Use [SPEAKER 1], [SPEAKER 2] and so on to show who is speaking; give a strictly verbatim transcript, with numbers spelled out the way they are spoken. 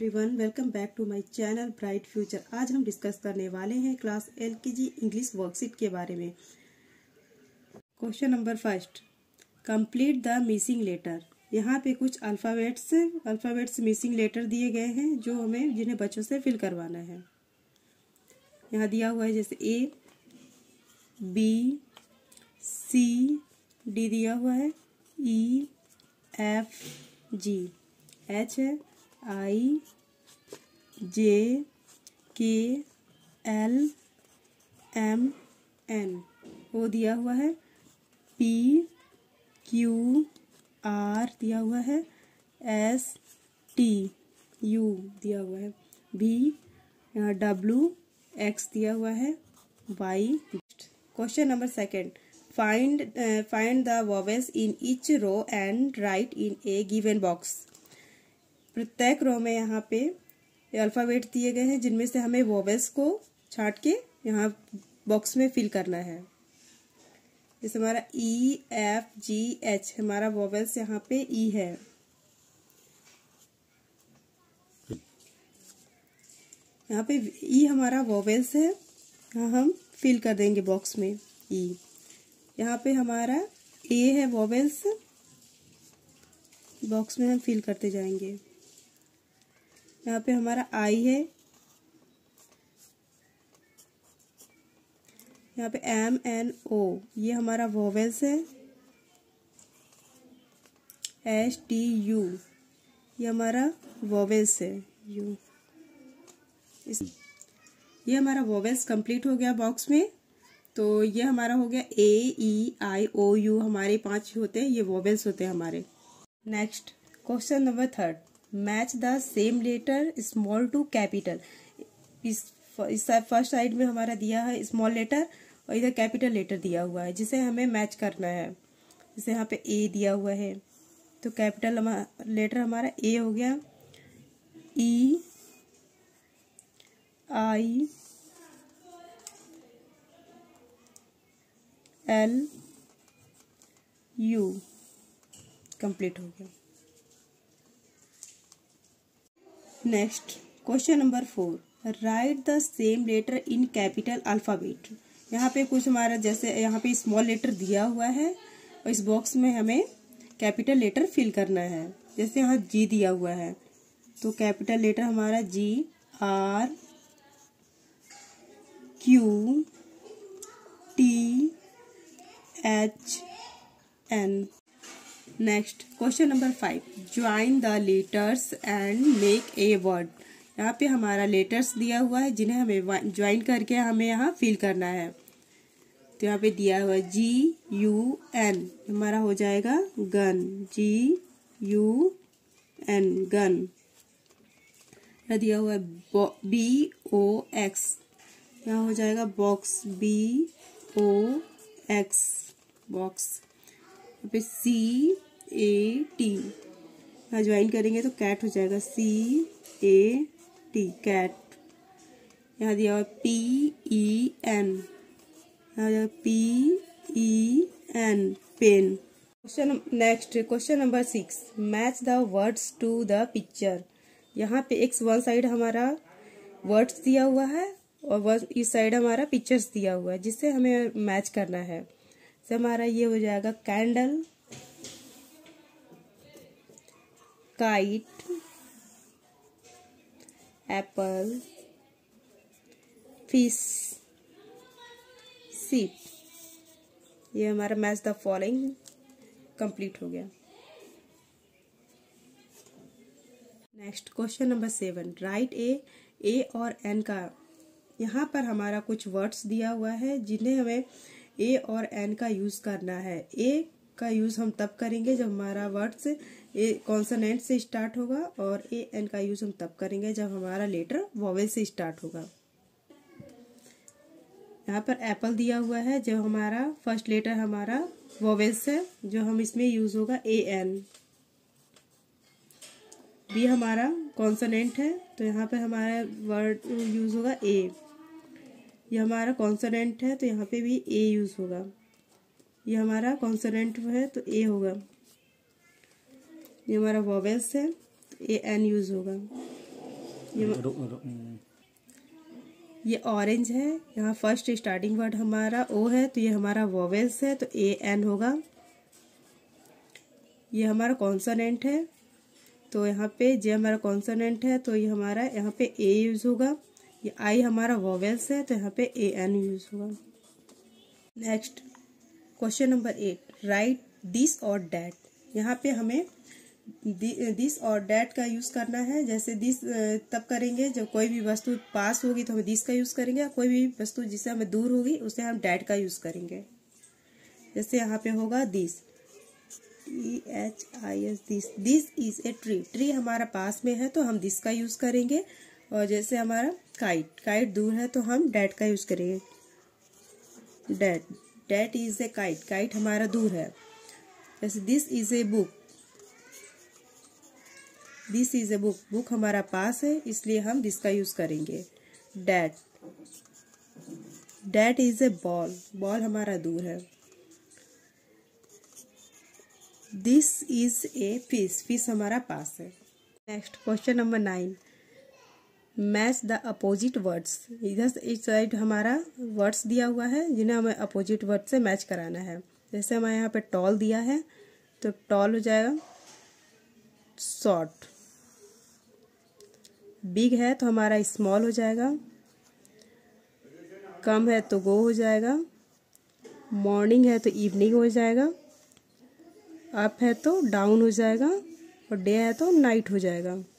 [SPEAKER 1] Everyone, welcome back to my channel bright future. आज हम discuss करने वाले हैं क्लास एलकेजी इंग्लिश वर्कशीट के बारे में। Question number first, complete the missing letter. यहाँ पे कुछ अल्फ़ाबेट्स अल्फ़ाबेट्स मिसिंग लेटर दिए गए हैं जो हमें जिन्हें बच्चों से फिल करवाना है। यहाँ दिया हुआ है जैसे ए, बी, सी, डी दिया हुआ है, ई, एफ, जी, एच है, आई, जे, के, एल, एम, एन, ओ दिया हुआ है, पी, क्यू, आर दिया हुआ है, एस, टी, यू दिया हुआ है, भी, यहाँ डब्ल्यू, एक्स दिया हुआ है, Y. Question number second, find find the vowels in each row and write in a given box. प्रत्येक रो में यहाँ पे अल्फ़ाबेट दिए गए हैं जिनमें से हमें वोवेल्स को छांट के यहाँ बॉक्स में फिल करना है। जैसे हमारा ई, एफ, जी, एच, हमारा वोवेल्स यहाँ पे ई है। यहाँ पे ई हमारा वोवेल्स है, यहाँ हम फिल कर देंगे बॉक्स में ई। यहाँ पे हमारा ए है वोवेल्स, बॉक्स में हम फिल करते जाएंगे। यहाँ पे हमारा आई है, यहाँ पे एम, एन, ओ, ये हमारा वोवेल्स है। एच, टी, यू, ये हमारा वोवेल्स है, यू। इस ये हमारा वोवेल्स कंप्लीट हो गया बॉक्स में। तो ये हमारा हो गया ए, ई, आई, ओ, यू, हमारे पांच होते हैं, ये वोवेल्स होते हैं हमारे। Next question number third, match the same letter small to capital. इस इस फर्स्ट साइड में हमारा दिया है स्मॉल लेटर और इधर कैपिटल लेटर दिया हुआ है जिसे हमें मैच करना है। जैसे यहाँ पे ए दिया हुआ है तो कैपिटल लेटर हमारा ए हो गया, E, I, L, U, complete हो गया। Next question number four, write the same letter in capital alphabet. यहाँ पे कुछ हमारा जैसे यहाँ पे स्मॉल लेटर दिया हुआ है और इस बॉक्स में हमें कैपिटल लेटर फिल करना है। जैसे यहाँ जी दिया हुआ है तो कैपिटल लेटर हमारा G, R, Q, T, H, N. Next question number five, join the letters and make a word. यहाँ पे हमारा लेटर्स दिया हुआ है जिन्हें हमें ज्वाइन करके हमें यहाँ फिल करना है। तो यहाँ पे दिया हुआ है जी, यू, एन, हमारा हो जाएगा gun, G, U, N, gun. यहाँ दिया हुआ है बी, ओ, एक्स, यहाँ हो जाएगा box, B, O, X, box. यहाँ पे सी, ए, टी, यहाँ ज्वाइन करेंगे तो कैट हो जाएगा, सी, ए, टी, कैट। यहाँ दिया हुआ पी, ई, एन, यहाँ दिया P, E, N, pen. Question next question number six, match the words to the picture. यहाँ पे एक्स वन साइड हमारा वर्ड्स दिया हुआ है और इस साइड हमारा पिक्चर्स दिया हुआ है जिससे हमें मैच करना है। तो हमारा ये हो जाएगा कैंडल, काइट, एप्पल, फिश, सीप। ये हमारा मैच द फॉलोइंग कंप्लीट हो गया। Next question number seven, write a a और एन का। यहाँ पर हमारा कुछ वर्ड्स दिया हुआ है जिन्हें हमें ए और एन का यूज करना है। ए का यूज हम तब करेंगे जब हमारा वर्ड्स ए कॉन्सोनेंट से स्टार्ट होगा और ए एन का यूज हम तब करेंगे जब हमारा लेटर वॉवेल से स्टार्ट होगा। यहाँ पर एप्पल दिया हुआ है जो हमारा फर्स्ट लेटर हमारा वॉवेल्स है जो हम इसमें यूज होगा ए एन। बी हमारा कॉन्सोनेंट है तो यहाँ पे हमारा वर्ड यूज होगा ए। ये हमारा कॉन्सोनेंट है तो यहाँ पे भी ए यूज होगा। ये हमारा कॉन्सोनेंट है तो ए होगा। ये हमारा वॉवेल्स है, ए एन यूज होगा। ये ये ऑरेंज है। यहाँ फर्स्ट स्टार्टिंग वर्ड हमारा ओ है, तो ये हमारा वोवेल्स है, तो ए एन होगा। ये हमारा कॉन्सोनेंट है, तो यहाँ पे जे हमारा कॉन्सोनेंट है, तो ये हमारा यहाँ पे ए यूज होगा। ये आई हमारा वोवेल्स है, तो यहाँ पे ए एन यूज होगा। Next question number eight, write this और डैट। यहाँ पे हमें दिस और डैट का यूज करना है। जैसे दिस तब करेंगे जब कोई भी वस्तु पास होगी तो हम दिस का यूज करेंगे, कोई भी वस्तु जिससे हमें दूर होगी उसे हम डैट का यूज करेंगे। जैसे यहाँ पे होगा this, E H I S, this. This is a tree, tree हमारा पास में है तो हम दिस का यूज करेंगे। और जैसे हमारा काइट, काइट दूर है तो हम डैट का यूज करेंगे। That, that is a kite, kite हमारा दूर है। जैसे this is a book, this is a book, book हमारा पास है इसलिए हम दिस का यूज करेंगे। That, that is a ball, ball हमारा दूर है। This is a fish, fish हमारा पास है। Next question number nine, match the opposite words. इधर इस साइड हमारा वर्ड्स दिया हुआ है जिन्हें हमें अपोजिट वर्ड से मैच कराना है। जैसे हमारे यहाँ पे टॉल दिया है तो टॉल हो जाएगा शॉर्ट। बिग है तो हमारा स्मॉल हो जाएगा। कम है तो गो हो जाएगा। मॉर्निंग है तो इवनिंग हो जाएगा। अप है तो डाउन हो जाएगा। और डे है तो नाइट हो जाएगा।